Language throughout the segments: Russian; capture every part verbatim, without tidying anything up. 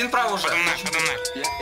Право уже. Подо мной, подо мной.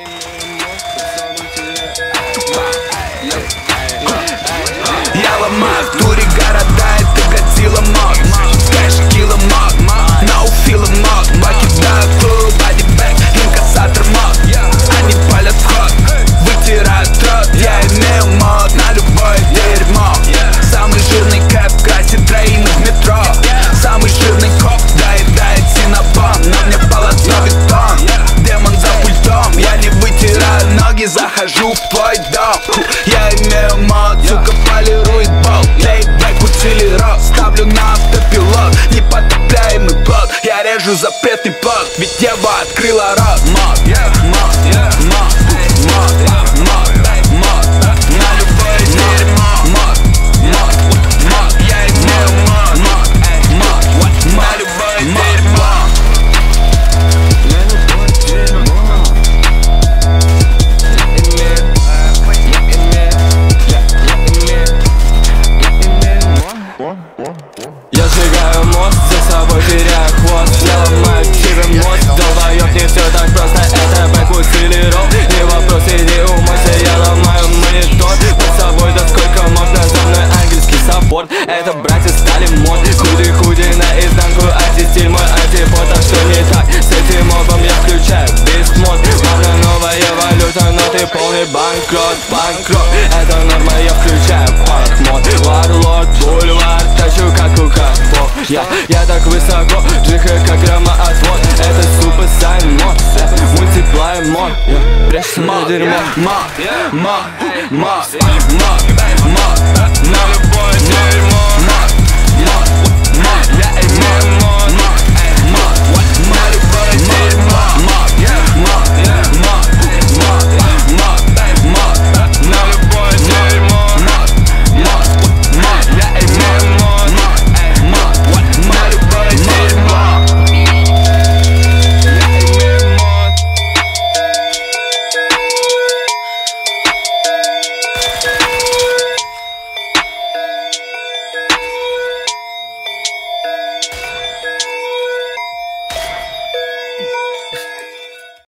Я ломаю в туре города, это Годзилла мод. Скажешь кило мод, no feel мод. Покидаю клуб, бодибэк, инкассатор мод. Они палят в ход, вытирают рот. Я имею мод на любое дерьмо. Самый жирный кэп красит троим в метро. Самый жирный коп доедает синабон. На мне полотно бетон, демон за пультом. Я не вытираю ноги, захожу в твой дом. Я имею мод, сука, полирует болт. Лейбэк, усилиров, ставлю на автопилот. Непотопляемый плод, я режу запретный плод. Ведь Ева открыла рот. Мод, мод, мод, мод, мод, мод. На любое дерьмо. Мод, мод, мод. Я имею мод, мод, мод. На любое дерьмо. Я сжигаю мост, за собой теряю хвост. Я ломаю тебе мост, долбоёб, не все так просто. Это бэк усилиров, не вопрос, иди умойся. Я ломаю монитор, под собой, да сколько можно. За мной ангельский саппорт, это братья стали мод. Худи-худи наизнанку, антистиль мой антипод. А что не так с этим мобом, я включаю бист мод. Мама новая валюта, но ты полный банкрот, банкрот. Это норма, я включаю панк мод. Варлорд, бульвар, тащу как у капо. Я, я так высоко, джиха как громоотвод. Это супер сайн мод, мультиплай мод. Прячься на дерьмо. Мод, мод, мод, мод, мод. На любое дерьмо.